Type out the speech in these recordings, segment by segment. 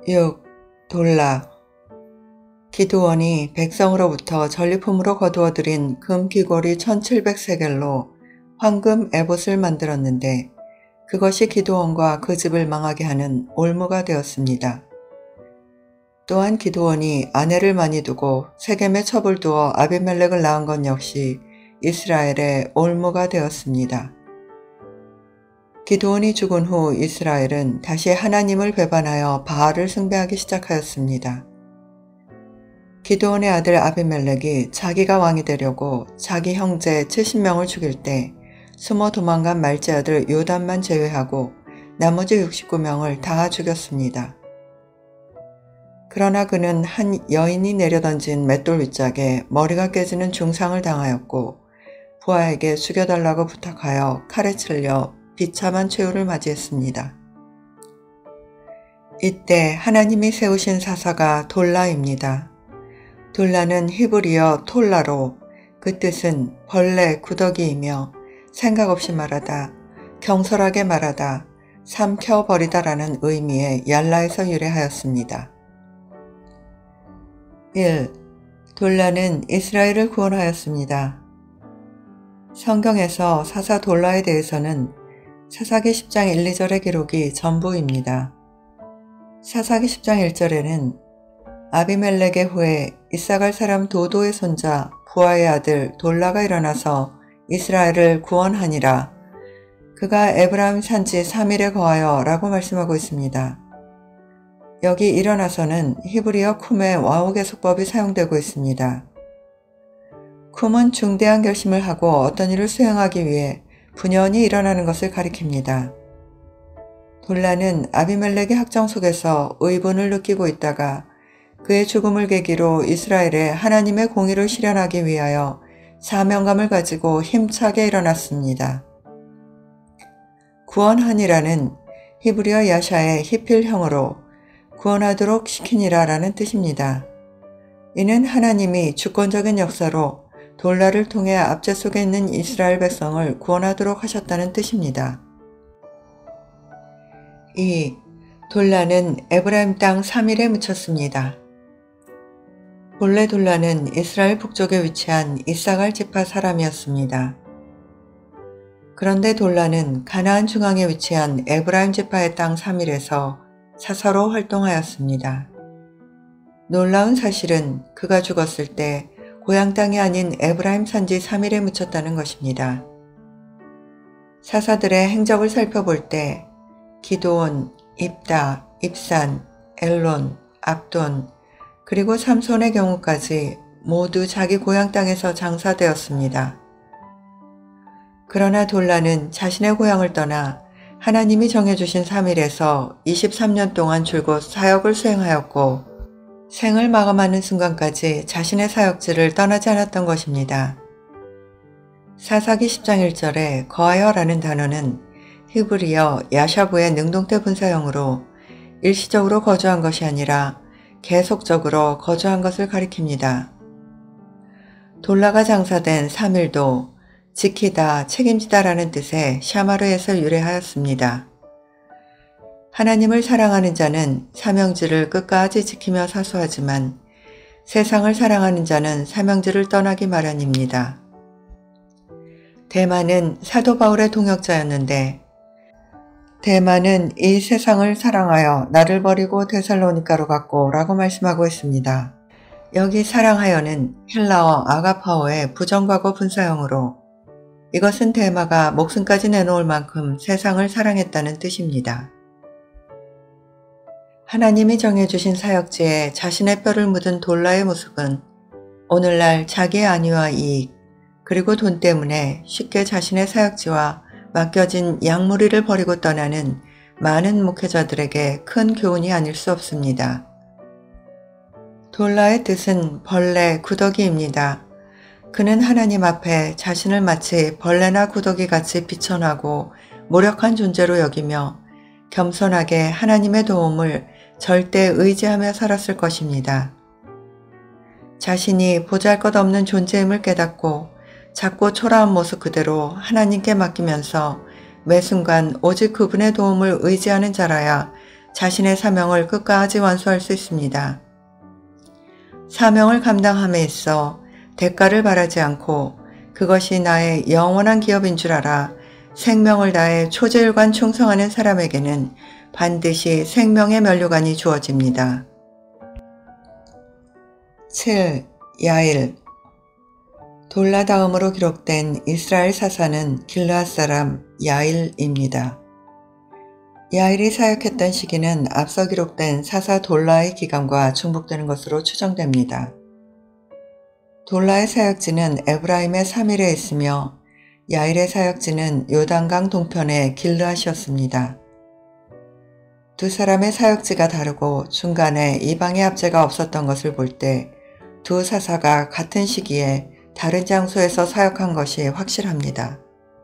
6. 돌라. 기드온이 백성으로부터 전리품으로 거두어들인 금 귀걸이 1700세겔로 황금 에봇을 만들었는데 그것이 기드온과 그 집을 망하게 하는 올무가 되었습니다. 또한 기드온이 아내를 많이 두고 세겜에 첩을 두어 아비멜렉을 낳은 것 역시 이스라엘의 올무가 되었습니다. 기드온이 죽은 후 이스라엘은 다시 하나님을 배반하여 바알을 숭배하기 시작하였습니다. 기드온의 아들 아비멜렉이 자기가 왕이 되려고 자기 형제 70명을 죽일 때 숨어 도망간 말제 아들 요담만 제외하고 나머지 69명을 다 죽였습니다. 그러나 그는 한 여인이 내려던진 맷돌 윗짝에 머리가 깨지는 중상을 당하였고 부하에게 죽여달라고 부탁하여 칼에 찔려 비참한 최후를 맞이했습니다. 이때 하나님이 세우신 사사가 돌라입니다. 돌라는 히브리어 톨라로 그 뜻은 벌레 구더기이며 생각 없이 말하다, 경솔하게 말하다, 삼켜버리다라는 의미의 얄라에서 유래하였습니다. 1. 돌라는 이스라엘을 구원하였습니다. 성경에서 사사 돌라에 대해서는 사사기 10장 1, 2절의 기록이 전부입니다. 사사기 10장 1절에는 아비멜렉의 후에 이사갈 사람 도도의 손자 부하의 아들 돌라가 일어나서 이스라엘을 구원하니라. 그가 에브라임 산지 3일에 거하여 라고 말씀하고 있습니다. 여기 일어나서는 히브리어 쿰의 와우 계속법이 사용되고 있습니다. 쿰은 중대한 결심을 하고 어떤 일을 수행하기 위해 분연히 일어나는 것을 가리킵니다. 돌라는 아비멜렉의 학정 속에서 의분을 느끼고 있다가 그의 죽음을 계기로 이스라엘에 하나님의 공의를 실현하기 위하여 사명감을 가지고 힘차게 일어났습니다. 구원하니라는 히브리어 야샤의 히필형으로 구원하도록 시키니라 라는 뜻입니다. 이는 하나님이 주권적인 역사로 돌라를 통해 압제 속에 있는 이스라엘 백성을 구원하도록 하셨다는 뜻입니다. 2. 돌라는 에브라임 땅 3일에 묻혔습니다. 본래 돌라는 이스라엘 북쪽에 위치한 이사갈 지파 사람이었습니다. 그런데 돌라는 가나안 중앙에 위치한 에브라임 지파의 땅 3일에서 사사로 활동하였습니다. 놀라운 사실은 그가 죽었을 때 고향 땅이 아닌 에브라임 산지 3일에 묻혔다는 것입니다. 사사들의 행적을 살펴볼 때 기드온, 입다, 입산, 엘론, 압돈, 그리고 삼손의 경우까지 모두 자기 고향 땅에서 장사되었습니다. 그러나 돌라는 자신의 고향을 떠나 하나님이 정해주신 3일에서 23년 동안 줄곧 사역을 수행하였고 생을 마감하는 순간까지 자신의 사역지를 떠나지 않았던 것입니다. 사사기 10장 1절에 거하여 라는 단어는 히브리어 야샤부의 능동태 분사형으로 일시적으로 거주한 것이 아니라 계속적으로 거주한 것을 가리킵니다. 돌라가 장사된 3일도 지키다, 책임지다 라는 뜻의 샤마르에서 유래하였습니다. 하나님을 사랑하는 자는 사명지를 끝까지 지키며 사수하지만 세상을 사랑하는 자는 사명지를 떠나기 마련입니다. 대마는 사도 바울의 동역자였는데 대마는 이 세상을 사랑하여 나를 버리고 데살로니가로 갔고 라고 말씀하고 있습니다. 여기 사랑하여는 헬라어 아가파오의 부정과거 분사형으로 이것은 대마가 목숨까지 내놓을 만큼 세상을 사랑했다는 뜻입니다. 하나님이 정해주신 사역지에 자신의 뼈를 묻은 돌라의 모습은 오늘날 자기의 안위와 이익 그리고 돈 때문에 쉽게 자신의 사역지와 맡겨진 양무리를 버리고 떠나는 많은 목회자들에게 큰 교훈이 아닐 수 없습니다. 돌라의 뜻은 벌레, 구더기입니다. 그는 하나님 앞에 자신을 마치 벌레나 구더기같이 비천하고 무력한 존재로 여기며 겸손하게 하나님의 도움을 절대 의지하며 살았을 것입니다. 자신이 보잘것없는 존재임을 깨닫고 작고 초라한 모습 그대로 하나님께 맡기면서 매 순간 오직 그분의 도움을 의지하는 자라야 자신의 사명을 끝까지 완수할 수 있습니다. 사명을 감당함에 있어 대가를 바라지 않고 그것이 나의 영원한 기업인 줄 알아 생명을 다해 초제일관 충성하는 사람에게는 반드시 생명의 면류관이 주어집니다. 7. 야일. 돌라 다음으로 기록된 이스라엘 사사는 길르앗 사람 야일입니다. 야일이 사역했던 시기는 앞서 기록된 사사 돌라의 기간과 중복되는 것으로 추정됩니다. 돌라의 사역지는 에브라임의 3일에 있으며 야일의 사역지는 요단강 동편의 길르앗이었습니다. 두 사람의 사역지가 다르고 중간에 이방의 압제가 없었던 것을 볼 때 두 사사가 같은 시기에 다른 장소에서 사역한 것이 확실합니다.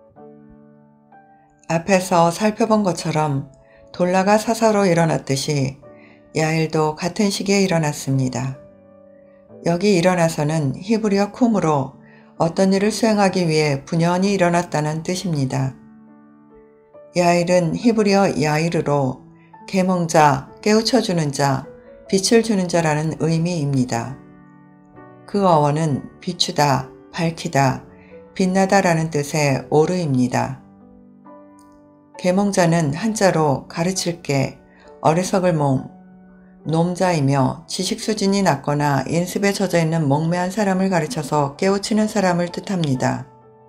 앞에서 살펴본 것처럼 돌라가 사사로 일어났듯이 야일도 같은 시기에 일어났습니다. 여기 일어나서는 히브리어 쿰으로 어떤 일을 수행하기 위해 분연히 일어났다는 뜻입니다. 야일은 히브리어 야이르로 계몽자, 깨우쳐주는 자, 빛을 주는 자라는 의미입니다. 그 어원은 비추다, 밝히다, 빛나다 라는 뜻의 오르입니다. 계몽자는 한자로 가르칠게, 어리석을 몸, 놈자이며 지식 수준이 낮거나 인습에 젖어있는 몽매한 사람을 가르쳐서 깨우치는 사람을 뜻합니다.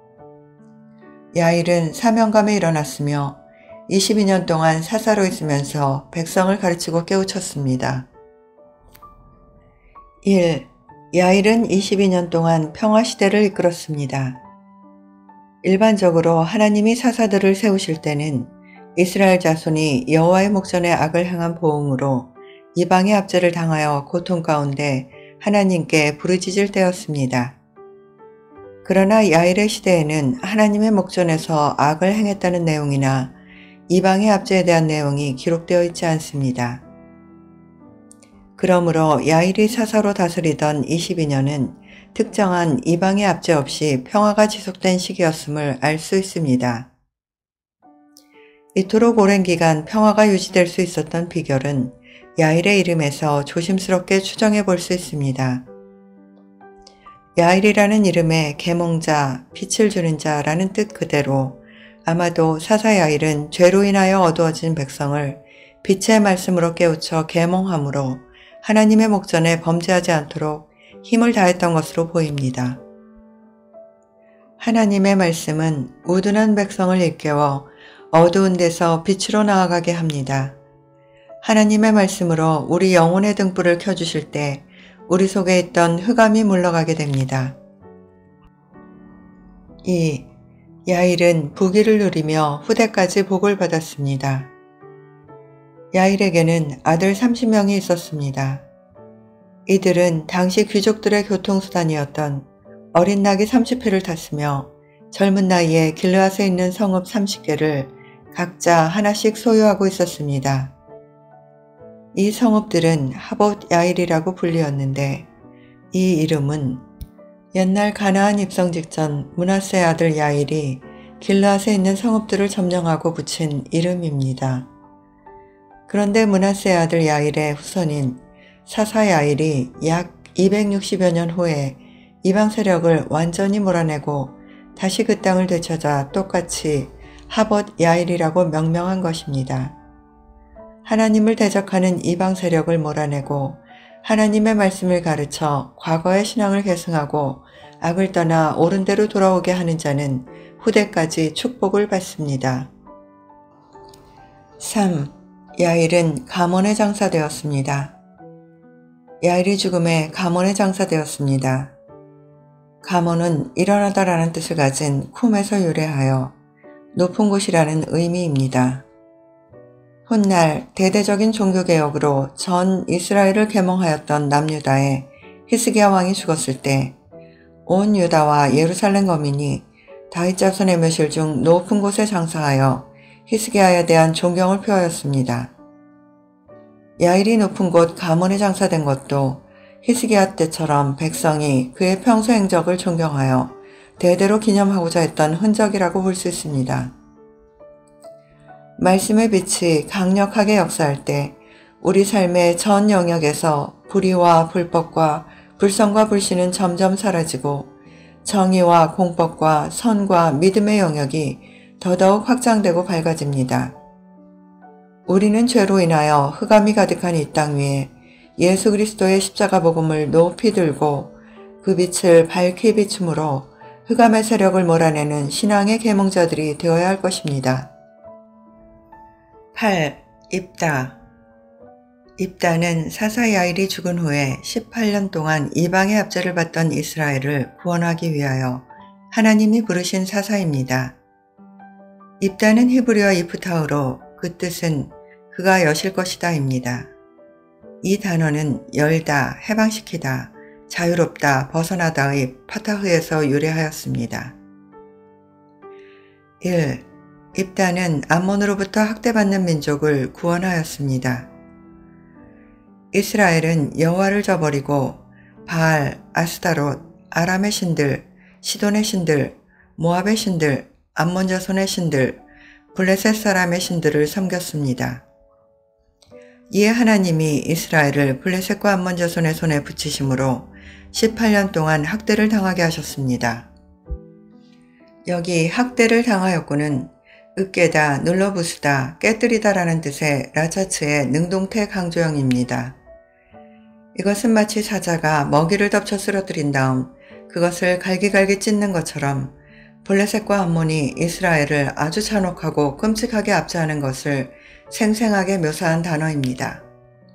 야일은 사명감에 일어났으며 22년 동안 사사로 있으면서 백성을 가르치고 깨우쳤습니다. 1. 야일은 22년 동안 평화시대를 이끌었습니다. 일반적으로 하나님이 사사들을 세우실 때는 이스라엘 자손이 여호와의 목전에 악을 행한 보응으로 이방의 압제를 당하여 고통 가운데 하나님께 부르짖을 때였습니다. 그러나 야일의 시대에는 하나님의 목전에서 악을 행했다는 내용이나 이방의 압제에 대한 내용이 기록되어 있지 않습니다. 그러므로 야일이 사사로 다스리던 22년은 특정한 이방의 압제 없이 평화가 지속된 시기였음을 알 수 있습니다. 이토록 오랜 기간 평화가 유지될 수 있었던 비결은 야일의 이름에서 조심스럽게 추정해 볼 수 있습니다. 야일이라는 이름의 계몽자, 빛을 주는 자라는 뜻 그대로 아마도 사사 야일은 죄로 인하여 어두워진 백성을 빛의 말씀으로 깨우쳐 계몽함으로 하나님의 목전에 범죄하지 않도록 힘을 다했던 것으로 보입니다. 하나님의 말씀은 우둔한 백성을 일깨워 어두운 데서 빛으로 나아가게 합니다. 하나님의 말씀으로 우리 영혼의 등불을 켜주실 때 우리 속에 있던 흑암이 물러가게 됩니다. 2. 야일은 부귀를 누리며 후대까지 복을 받았습니다. 야일에게는 아들 30명이 있었습니다. 이들은 당시 귀족들의 교통수단이었던 어린 낙이 30회를 탔으며 젊은 나이에 길르앗에 있는 성읍 30개를 각자 하나씩 소유하고 있었습니다. 이 성읍들은 하봇 야일이라고 불리었는데 이 이름은 옛날 가나안 입성 직전 므낫세의 아들 야일이 길르앗에 있는 성읍들을 점령하고 붙인 이름입니다. 그런데 므낫세의 아들 야일의 후손인 사사 야일이 약 260여 년 후에 이방 세력을 완전히 몰아내고 다시 그 땅을 되찾아 똑같이 하봇 야일이라고 명명한 것입니다. 하나님을 대적하는 이방 세력을 몰아내고 하나님의 말씀을 가르쳐 과거의 신앙을 계승하고 악을 떠나 옳은 대로 돌아오게 하는 자는 후대까지 축복을 받습니다. 3. 야일은 가몬에 장사되었습니다. 야일이 죽음에 가몬에 장사되었습니다. 가몬은 일어나다라는 뜻을 가진 쿰에서 유래하여 높은 곳이라는 의미입니다. 훗날 대대적인 종교개혁으로 전 이스라엘을 계몽하였던 남유다의 히스기야 왕이 죽었을 때 온 유다와 예루살렘 거민이 다윗 자손의 묘실 중 높은 곳에 장사하여 히스기야에 대한 존경을 표하였습니다. 야일이 높은 곳 가몬에 장사된 것도 히스기야 때처럼 백성이 그의 평소 행적을 존경하여 대대로 기념하고자 했던 흔적이라고 볼 수 있습니다. 말씀의 빛이 강력하게 역사할 때 우리 삶의 전 영역에서 불의와 불법과 불성과 불신은 점점 사라지고 정의와 공법과 선과 믿음의 영역이 더더욱 확장되고 밝아집니다. 우리는 죄로 인하여 흑암이 가득한 이 땅 위에 예수 그리스도의 십자가 복음을 높이 들고 그 빛을 밝히 비춤으로 흑암의 세력을 몰아내는 신앙의 계몽자들이 되어야 할 것입니다. 8. 입다. 입다는 사사 야일이 죽은 후에 18년 동안 이방의 압제를 받던 이스라엘을 구원하기 위하여 하나님이 부르신 사사입니다. 입다는 히브리어 이프타흐로 그 뜻은 그가 여실 것이다 입니다. 이 단어는 열다, 해방시키다, 자유롭다, 벗어나다의 파타흐에서 유래하였습니다. 1. 입다는 암몬으로부터 학대받는 민족을 구원하였습니다. 이스라엘은 여호와를 저버리고 바알, 아스타롯, 아람의 신들, 시돈의 신들, 모압의 신들, 암몬 자손의 신들, 블레셋 사람의 신들을 섬겼습니다. 이에 하나님이 이스라엘을 블레셋과 암몬 자손의 손에 붙이심으로 18년 동안 학대를 당하게 하셨습니다. 여기 학대를 당하였고는 으깨다, 눌러부수다, 깨뜨리다 라는 뜻의 라차츠의 능동태 강조형입니다. 이것은 마치 사자가 먹이를 덮쳐 쓰러뜨린 다음 그것을 갈기갈기 찢는 것처럼 블레셋과 암몬이 이스라엘을 아주 잔혹하고 끔찍하게 압제하는 것을 생생하게 묘사한 단어입니다.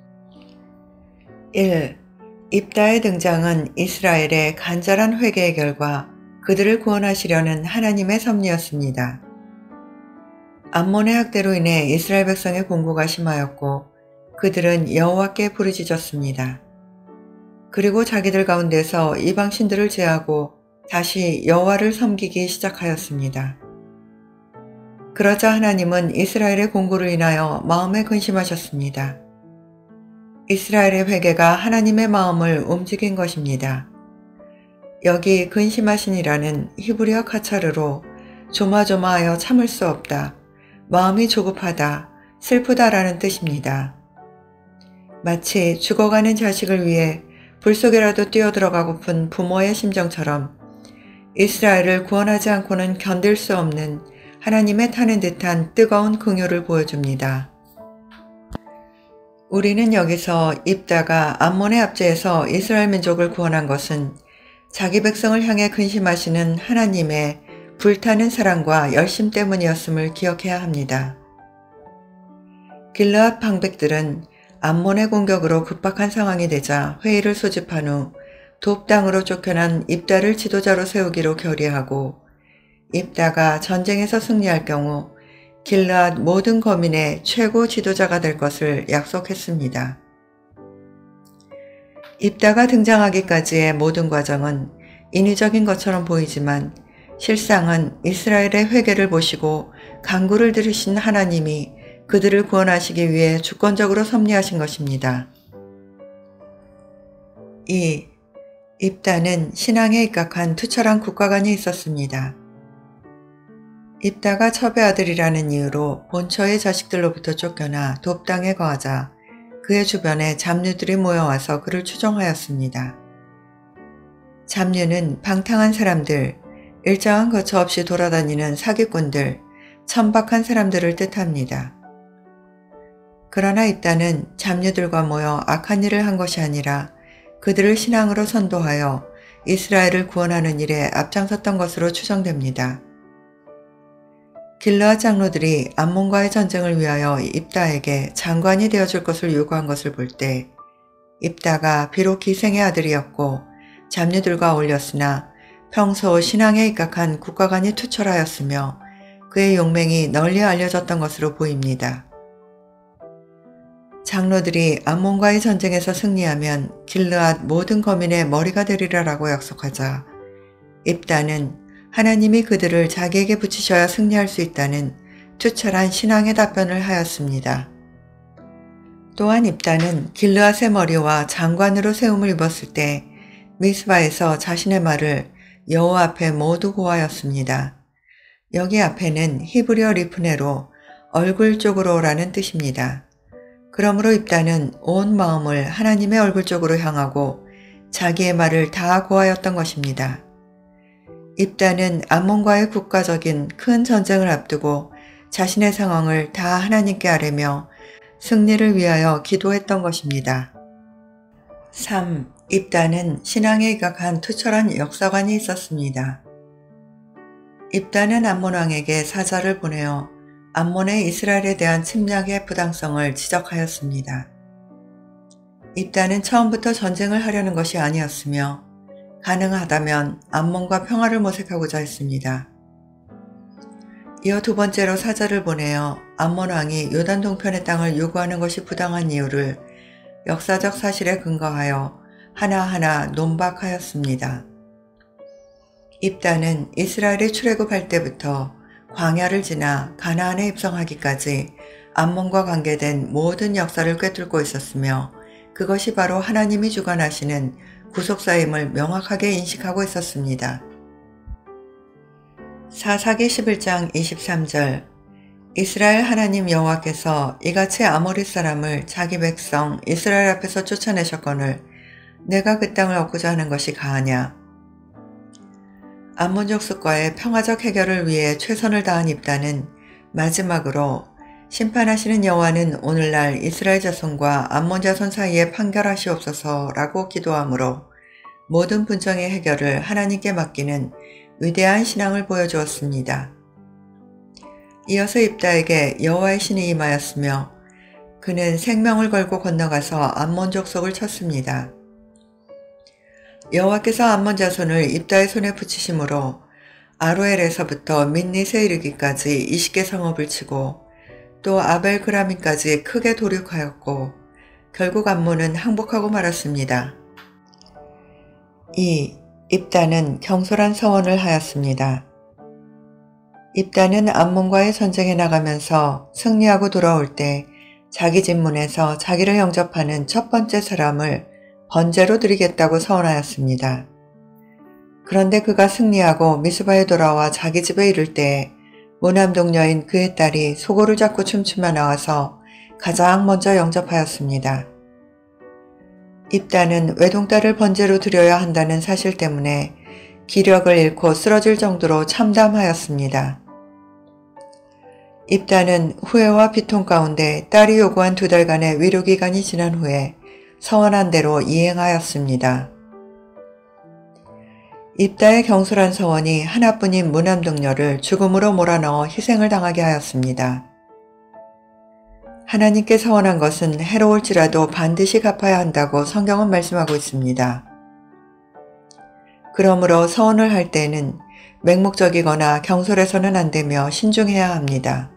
1. 입다의 등장은 이스라엘의 간절한 회개의 결과 그들을 구원하시려는 하나님의 섭리였습니다. 암몬의 학대로 인해 이스라엘 백성의 공고가 심하였고 그들은 여호와께 부르짖었습니다. 그리고 자기들 가운데서 이방 신들을 제하고 다시 여호와를 섬기기 시작하였습니다. 그러자 하나님은 이스라엘의 공고를 인하여 마음에 근심하셨습니다. 이스라엘의 회개가 하나님의 마음을 움직인 것입니다. 여기 근심하신이라는 히브리어 카차르로 조마조마하여 참을 수 없다, 마음이 조급하다, 슬프다라는 뜻입니다. 마치 죽어가는 자식을 위해 불 속에라도 뛰어들어가고픈 부모의 심정처럼 이스라엘을 구원하지 않고는 견딜 수 없는 하나님의 타는 듯한 뜨거운 긍휼을 보여줍니다. 우리는 여기서 입다가 암몬의 압제에서 이스라엘 민족을 구원한 것은 자기 백성을 향해 근심하시는 하나님의 불타는 사랑과 열심 때문이었음을 기억해야 합니다. 길르앗 방백들은 암몬의 공격으로 급박한 상황이 되자 회의를 소집한 후 돕당으로 쫓겨난 입다를 지도자로 세우기로 결의하고 입다가 전쟁에서 승리할 경우 길르앗 모든 거민의 최고 지도자가 될 것을 약속했습니다. 입다가 등장하기까지의 모든 과정은 인위적인 것처럼 보이지만 실상은 이스라엘의 회개를 보시고 간구를 들으신 하나님이 그들을 구원하시기 위해 주권적으로 섭리하신 것입니다. 2. 입다는 신앙에 입각한 투철한 국가관이 있었습니다. 입다가 첩의 아들이라는 이유로 본처의 자식들로부터 쫓겨나 돕당에 거하자 그의 주변에 잡류들이 모여와서 그를 추종하였습니다. 잡류는 방탕한 사람들, 일정한 거처 없이 돌아다니는 사기꾼들, 천박한 사람들을 뜻합니다. 그러나 입다는 잡류들과 모여 악한 일을 한 것이 아니라 그들을 신앙으로 선도하여 이스라엘을 구원하는 일에 앞장섰던 것으로 추정됩니다. 길르앗 장로들이 암몬과의 전쟁을 위하여 입다에게 장관이 되어줄 것을 요구한 것을 볼 때 입다가 비록 기생의 아들이었고 잡류들과 어울렸으나 평소 신앙에 입각한 국가관이 투철하였으며 그의 용맹이 널리 알려졌던 것으로 보입니다. 장로들이 암몬과의 전쟁에서 승리하면 길르앗 모든 거민의 머리가 되리라라고 약속하자 입다는 하나님이 그들을 자기에게 붙이셔야 승리할 수 있다는 투철한 신앙의 답변을 하였습니다. 또한 입다는 길르앗의 머리와 장관으로 세움을 입었을 때 미스바에서 자신의 말을 여호와 앞에 모두 고하였습니다. 여기 앞에는 히브리어 리프네로 얼굴 쪽으로라는 뜻입니다. 그러므로 입다는 온 마음을 하나님의 얼굴 쪽으로 향하고 자기의 말을 다 고하였던 것입니다. 입다는 암몬과의 국가적인 큰 전쟁을 앞두고 자신의 상황을 다 하나님께 아뢰며 승리를 위하여 기도했던 것입니다. 3. 입다는 신앙에 입각한 투철한 역사관이 있었습니다. 입다는 암몬 왕에게 사자를 보내어 암몬의 이스라엘에 대한 침략의 부당성을 지적하였습니다. 입다는 처음부터 전쟁을 하려는 것이 아니었으며 가능하다면 암몬과 평화를 모색하고자 했습니다. 이어 두 번째로 사자를 보내어 암몬 왕이 요단 동편의 땅을 요구하는 것이 부당한 이유를 역사적 사실에 근거하여 하나하나 논박하였습니다. 입다는 이스라엘이 출애굽할 때부터 광야를 지나 가나안에 입성하기까지 암몬과 관계된 모든 역사를 꿰뚫고 있었으며 그것이 바로 하나님이 주관하시는 구속사임을 명확하게 인식하고 있었습니다. 사사기 11장 23절 이스라엘 하나님 여호와께서 이같이 아모리 사람을 자기 백성 이스라엘 앞에서 쫓아내셨거늘 내가 그 땅을 얻고자 하는 것이 가하냐. 암몬 족속과의 평화적 해결을 위해 최선을 다한 입다는 마지막으로 심판하시는 여호와는 오늘날 이스라엘 자손과 암몬 자손 사이에 판결하시옵소서라고 기도하므로 모든 분쟁의 해결을 하나님께 맡기는 위대한 신앙을 보여주었습니다. 이어서 입다에게 여호와의 신이 임하였으며 그는 생명을 걸고 건너가서 암몬 족속을 쳤습니다. 여호와께서 암몬 자손을 입다의 손에 붙이심으로 아로엘에서부터 민닛에 이르기까지 20개 성읍을 치고 또 아벨그라민까지 크게 도륙하였고 결국 암몬은 항복하고 말았습니다. 2. 입다는 경솔한 서원을 하였습니다. 입다는 암몬과의 전쟁에 나가면서 승리하고 돌아올 때 자기 집문에서 자기를 영접하는 첫 번째 사람을 번제로 드리겠다고 서원하였습니다. 그런데 그가 승리하고 미스바에 돌아와 자기 집에 이를 때 모남 동녀인 그의 딸이 소고를 잡고 춤추며 나와서 가장 먼저 영접하였습니다. 입다는 외동딸을 번제로 드려야 한다는 사실 때문에 기력을 잃고 쓰러질 정도로 참담하였습니다. 입다는 후회와 비통 가운데 딸이 요구한 2달간의 위로기간이 지난 후에 서원한 대로 이행하였습니다. 입다의 경솔한 서원이 하나뿐인 무남동녀를 죽음으로 몰아넣어 희생을 당하게 하였습니다. 하나님께 서원한 것은 해로울지라도 반드시 갚아야 한다고 성경은 말씀하고 있습니다. 그러므로 서원을 할 때에는 맹목적이거나 경솔해서는 안 되며 신중해야 합니다.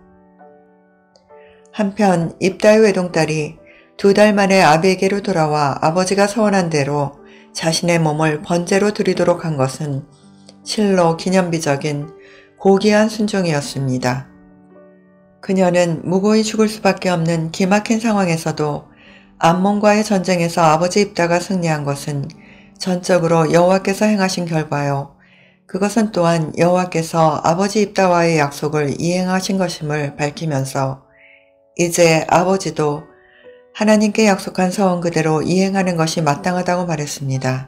한편 입다의 외동딸이 2달 만에 아비에게로 돌아와 아버지가 서원한 대로 자신의 몸을 번제로 드리도록 한 것은 실로 기념비적인 고귀한 순종이었습니다. 그녀는 무고히 죽을 수밖에 없는 기막힌 상황에서도 암몬과의 전쟁에서 아버지 입다가 승리한 것은 전적으로 여호와께서 행하신 결과요. 그것은 또한 여호와께서 아버지 입다와의 약속을 이행하신 것임을 밝히면서 이제 아버지도 하나님께 약속한 서원 그대로 이행하는 것이 마땅하다고 말했습니다.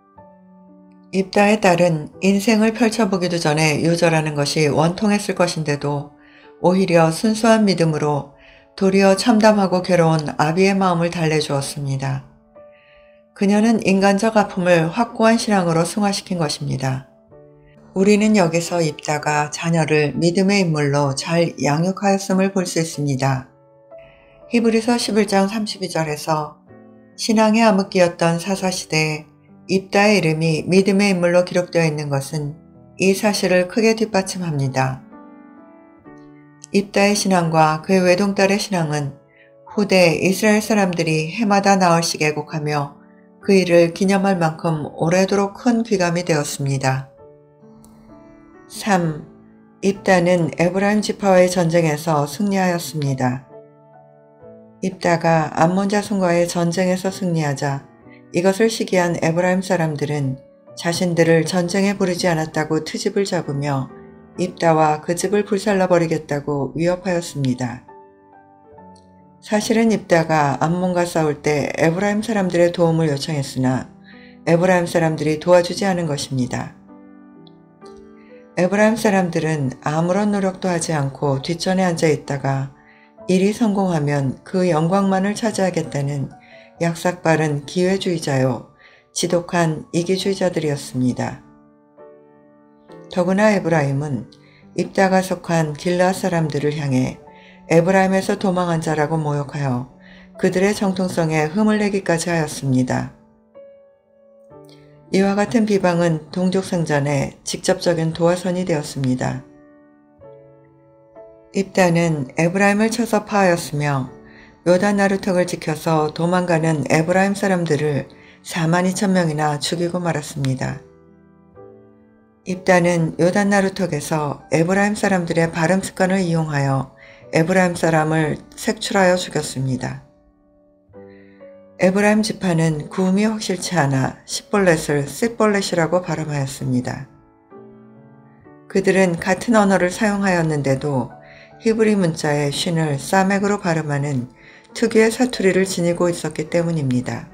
입다의 딸은 인생을 펼쳐보기도 전에 요절하는 것이 원통했을 것인데도 오히려 순수한 믿음으로 도리어 참담하고 괴로운 아비의 마음을 달래주었습니다. 그녀는 인간적 아픔을 확고한 신앙으로 승화시킨 것입니다. 우리는 여기서 입다가 자녀를 믿음의 인물로 잘 양육하였음을 볼 수 있습니다. 히브리서 11장 32절에서 신앙의 암흑기였던 사사시대에 입다의 이름이 믿음의 인물로 기록되어 있는 것은 이 사실을 크게 뒷받침합니다. 입다의 신앙과 그의 외동딸의 신앙은 후대 이스라엘 사람들이 해마다 나흘씩 애곡하며 그 일을 기념할 만큼 오래도록 큰 귀감이 되었습니다. 3. 입다는 에브라임 지파와의 전쟁에서 승리하였습니다. 입다가 암몬 자손과의 전쟁에서 승리하자 이것을 시기한 에브라임 사람들은 자신들을 전쟁에 부르지 않았다고 트집을 잡으며 입다와 그 집을 불살라버리겠다고 위협하였습니다. 사실은 입다가 암몬과 싸울 때 에브라임 사람들의 도움을 요청했으나 에브라임 사람들이 도와주지 않은 것입니다. 에브라임 사람들은 아무런 노력도 하지 않고 뒷전에 앉아 있다가 일이 성공하면 그 영광만을 차지하겠다는 약삭빠른 기회주의자요, 지독한 이기주의자들이었습니다. 더구나 에브라임은 입다가 속한 길르앗 사람들을 향해 에브라임에서 도망한 자라고 모욕하여 그들의 정통성에 흠을 내기까지 하였습니다. 이와 같은 비방은 동족상전의 직접적인 도화선이 되었습니다. 입다는 에브라임을 쳐서 파하였으며 요단 나루턱을 지켜서 도망가는 에브라임 사람들을 42,000명이나 죽이고 말았습니다. 입다는 요단 나루턱에서 에브라임 사람들의 발음 습관을 이용하여 에브라임 사람을 색출하여 죽였습니다. 에브라임 지파는 구음이 확실치 않아 십볼렛을 씹볼렛이라고 발음하였습니다. 그들은 같은 언어를 사용하였는데도 히브리 문자의 쉰을 사맥으로 발음하는 특유의 사투리를 지니고 있었기 때문입니다.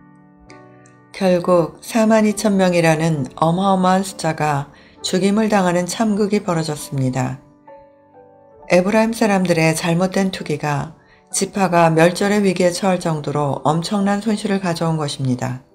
결국 42,000명이라는 어마어마한 숫자가 죽임을 당하는 참극이 벌어졌습니다. 에브라임 사람들의 잘못된 투기가 지파가 멸절의 위기에 처할 정도로 엄청난 손실을 가져온 것입니다.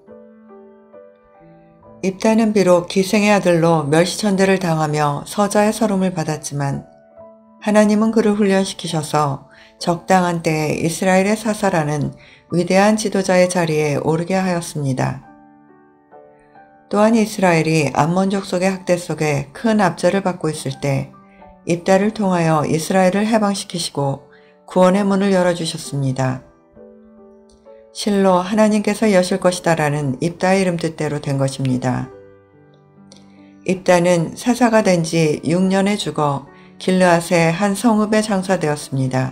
입다는 비록 기생의 아들로 멸시천대를 당하며 서자의 서름을 받았지만 하나님은 그를 훈련시키셔서 적당한 때에 이스라엘의 사사라는 위대한 지도자의 자리에 오르게 하였습니다. 또한 이스라엘이 암몬 족속의 학대 속에 큰 압제를 받고 있을 때 입다를 통하여 이스라엘을 해방시키시고 구원의 문을 열어주셨습니다. 실로 하나님께서 여실 것이다 라는 입다의 이름 뜻대로 된 것입니다. 입다는 사사가 된 지 6년에 죽어 길르앗의 한 성읍에 장사되었습니다.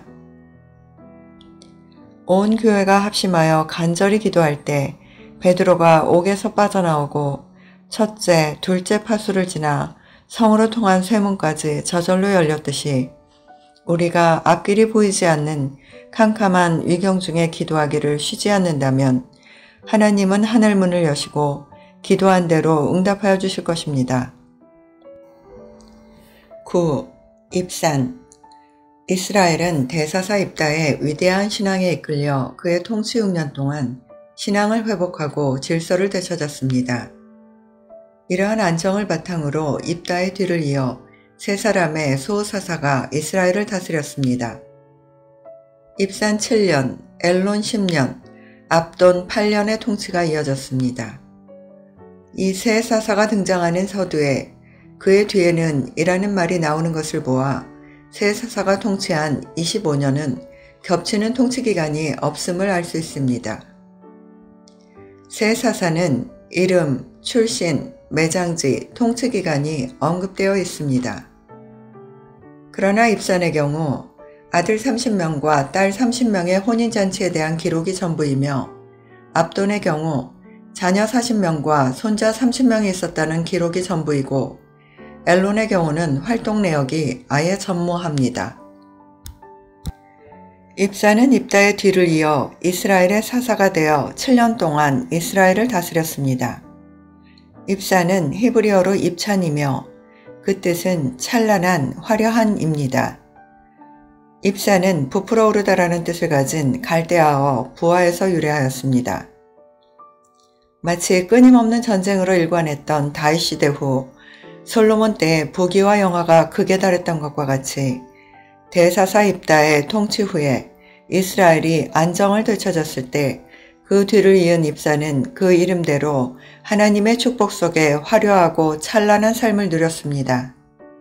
온 교회가 합심하여 간절히 기도할 때 베드로가 옥에서 빠져나오고 첫째, 둘째 파수를 지나 성으로 통한 쇠문까지 저절로 열렸듯이 우리가 앞길이 보이지 않는 캄캄한 위경 중에 기도하기를 쉬지 않는다면 하나님은 하늘문을 여시고 기도한 대로 응답하여 주실 것입니다. 9. 입산. 이스라엘은 대사사 입다의 위대한 신앙에 이끌려 그의 통치 6년 동안 신앙을 회복하고 질서를 되찾았습니다. 이러한 안정을 바탕으로 입다의 뒤를 이어 세 사람의 소사사가 이스라엘을 다스렸습니다. 입산 7년, 엘론 10년, 압돈 8년의 통치가 이어졌습니다. 이 세 사사가 등장하는 서두에 그의 뒤에는 이라는 말이 나오는 것을 보아 세 사사가 통치한 25년은 겹치는 통치기간이 없음을 알 수 있습니다. 세 사사는 이름, 출신, 매장지, 통치기간이 언급되어 있습니다. 그러나 입산의 경우 아들 30명과 딸 30명의 혼인잔치에 대한 기록이 전부이며 압돈의 경우 자녀 40명과 손자 30명이 있었다는 기록이 전부이고 엘론의 경우는 활동 내역이 아예 전무합니다. 입산은 입다의 뒤를 이어 이스라엘의 사사가 되어 7년 동안 이스라엘을 다스렸습니다. 입산은 히브리어로 입찬이며 그 뜻은 찬란한, 화려한입니다. 입산은 부풀어 오르다라는 뜻을 가진 갈대아어 부하에서 유래하였습니다. 마치 끊임없는 전쟁으로 일관했던 다윗 시대 후 솔로몬 때 부귀와 영화가 극에 달했던 것과 같이 대사사 입다의 통치 후에 이스라엘이 안정을 되찾았을 때 그 뒤를 이은 입사는 그 이름대로 하나님의 축복 속에 화려하고 찬란한 삶을 누렸습니다.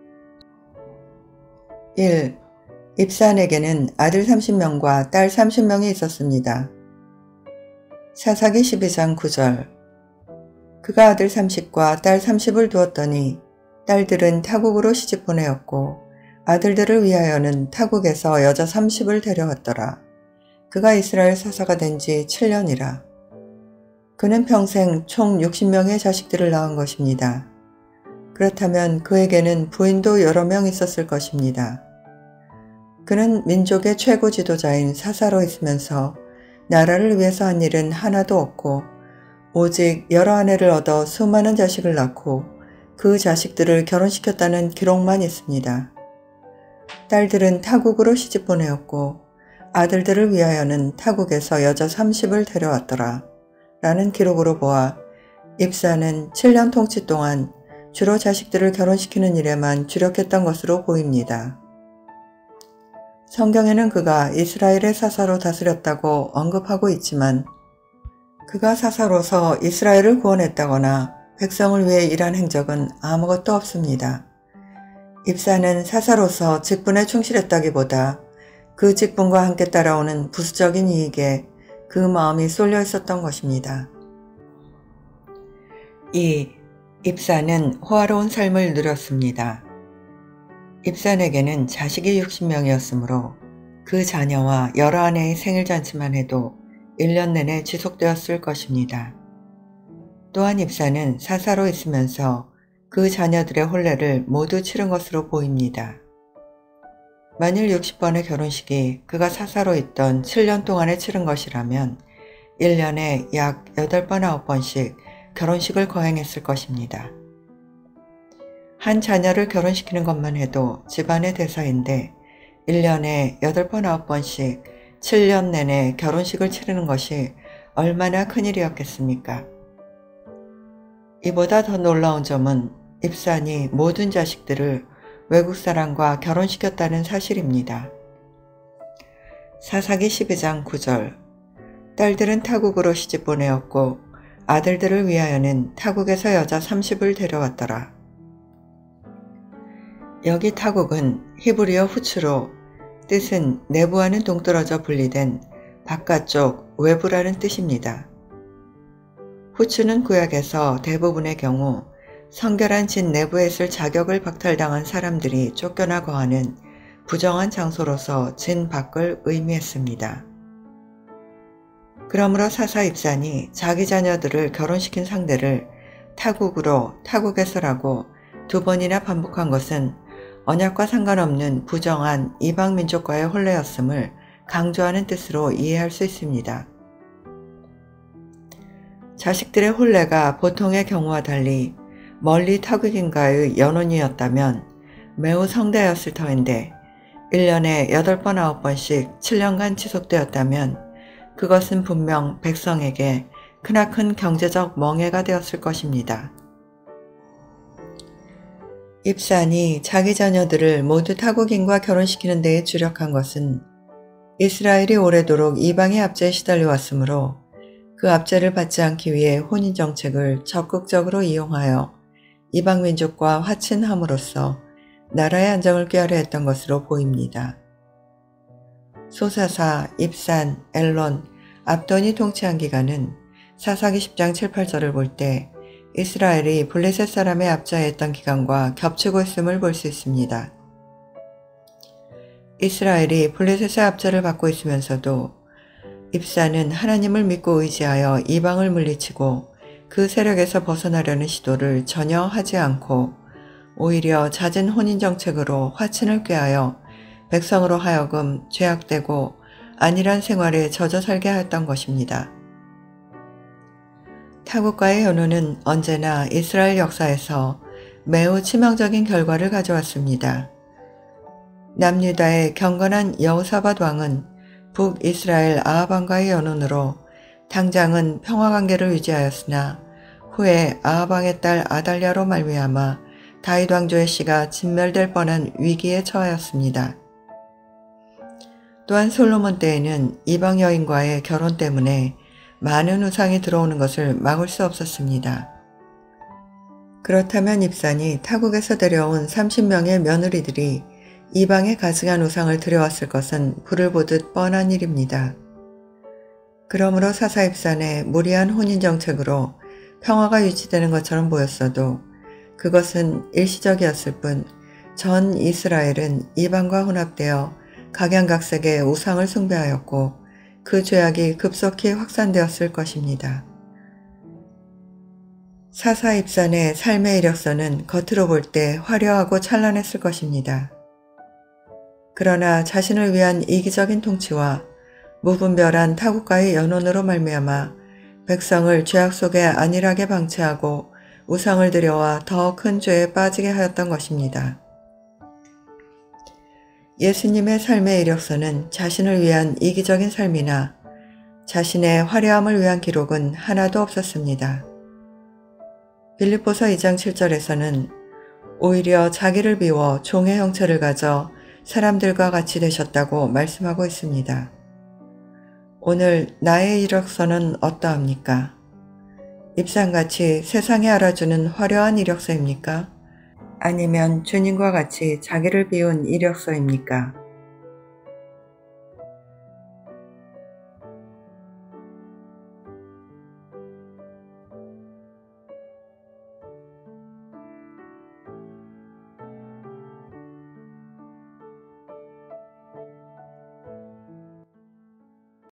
1. 입산에게는 아들 30명과 딸 30명이 있었습니다. 사사기 12장 9절. 그가 아들 30과 딸 30을 두었더니 딸들은 타국으로 시집보내었고 아들들을 위하여는 타국에서 여자 30을 데려왔더라. 그가 이스라엘 사사가 된 지 7년이라. 그는 평생 총 60명의 자식들을 낳은 것입니다. 그렇다면 그에게는 부인도 여러 명 있었을 것입니다. 그는 민족의 최고 지도자인 사사로 있으면서 나라를 위해서 한 일은 하나도 없고 오직 여러 아내를 얻어 수많은 자식을 낳고 그 자식들을 결혼시켰다는 기록만 있습니다. 딸들은 타국으로 시집 보내었고 아들들을 위하여는 타국에서 여자 30을 데려왔더라 라는 기록으로 보아 입사는 7년 통치 동안 주로 자식들을 결혼시키는 일에만 주력했던 것으로 보입니다. 성경에는 그가 이스라엘의 사사로 다스렸다고 언급하고 있지만 그가 사사로서 이스라엘을 구원했다거나 백성을 위해 일한 행적은 아무것도 없습니다. 입사는 사사로서 직분에 충실했다기보다 그 직분과 함께 따라오는 부수적인 이익에 그 마음이 쏠려 있었던 것입니다. 2. 입사는 호화로운 삶을 누렸습니다. 입산에게는 자식이 60명이었으므로 그 자녀와 여러 아내의 생일잔치만 해도 1년 내내 지속되었을 것입니다. 또한 입사는 사사로 있으면서 그 자녀들의 혼례를 모두 치른 것으로 보입니다. 만일 60번의 결혼식이 그가 사사로 있던 7년 동안에 치른 것이라면 1년에 약 8번, 9번씩 결혼식을 거행했을 것입니다. 한 자녀를 결혼시키는 것만 해도 집안의 대사인데 1년에 8번, 9번씩 7년 내내 결혼식을 치르는 것이 얼마나 큰일이었겠습니까? 이보다 더 놀라운 점은 입산이 모든 자식들을 외국 사람과 결혼시켰다는 사실입니다. 사사기 12장 9절 딸들은 타국으로 시집 보내었고 아들들을 위하여는 타국에서 여자 30을 데려왔더라. 여기 타국은 히브리어 후츠로 뜻은 내부와는 동떨어져 분리된 바깥쪽, 외부라는 뜻입니다. 후츠는 구약에서 대부분의 경우 성결한 진 내부에 있을 자격을 박탈당한 사람들이 쫓겨나 거하는 부정한 장소로서 진 밖을 의미했습니다. 그러므로 사사 입산이 자기 자녀들을 결혼시킨 상대를 타국으로 타국에서라고 2번이나 반복한 것은 언약과 상관없는 부정한 이방 민족과의 혼례였음을 강조하는 뜻으로 이해할 수 있습니다. 자식들의 혼례가 보통의 경우와 달리 멀리 타국인과의 연혼이었다면 매우 성대였을 터인데 1년에 8번, 9번씩 7년간 지속되었다면 그것은 분명 백성에게 크나큰 경제적 멍해가 되었을 것입니다. 입산이 자기 자녀들을 모두 타국인과 결혼시키는 데에 주력한 것은 이스라엘이 오래도록 이방의 압제에 시달려 왔으므로 그 압제를 받지 않기 위해 혼인정책을 적극적으로 이용하여 이방민족과 화친함으로써 나라의 안정을 꾀하려 했던 것으로 보입니다. 소사사, 입산, 엘론, 압돈이 통치한 기간은 사사기 10장 7, 8절을 볼 때 이스라엘이 블레셋 사람의 압제에 있던 기간과 겹치고 있음을 볼 수 있습니다. 이스라엘이 블레셋의 압제를 받고 있으면서도 입사는 하나님을 믿고 의지하여 이방을 물리치고 그 세력에서 벗어나려는 시도를 전혀 하지 않고 오히려 잦은 혼인정책으로 화친을 꾀하여 백성으로 하여금 죄악되고 안일한 생활에 젖어 살게 하였던 것입니다. 타국과의 연호는 언제나 이스라엘 역사에서 매우 치명적인 결과를 가져왔습니다. 남유다의 경건한 여호사밧 왕은 북이스라엘 아합 왕과의 연혼으로 당장은 평화관계를 유지하였으나 후에 아합 왕의 딸 아달랴로 말미암아 다윗 왕조의 씨가 진멸될 뻔한 위기에 처하였습니다. 또한 솔로몬 때에는 이방 여인과의 결혼 때문에 많은 우상이 들어오는 것을 막을 수 없었습니다. 그렇다면 입산이 타국에서 데려온 30명의 며느리들이 이방에 가증한 우상을 들여왔을 것은 불을 보듯 뻔한 일입니다. 그러므로 사사 입산의 무리한 혼인정책으로 평화가 유지되는 것처럼 보였어도 그것은 일시적이었을 뿐 전 이스라엘은 이방과 혼합되어 각양각색의 우상을 숭배하였고 그 죄악이 급속히 확산되었을 것입니다. 사사입산의 삶의 이력서는 겉으로 볼 때 화려하고 찬란했을 것입니다. 그러나 자신을 위한 이기적인 통치와 무분별한 타국과의 연원으로 말미암아 백성을 죄악 속에 안일하게 방치하고 우상을 들여와 더 큰 죄에 빠지게 하였던 것입니다. 예수님의 삶의 이력서는 자신을 위한 이기적인 삶이나 자신의 화려함을 위한 기록은 하나도 없었습니다. 빌립보서 2장 7절에서는 오히려 자기를 비워 종의 형체를 가져 사람들과 같이 되셨다고 말씀하고 있습니다. 오늘 나의 이력서는 어떠합니까? 입산같이 세상에 알아주는 화려한 이력서입니까? 아니면 주님과 같이 자기를 비운 이력서입니까?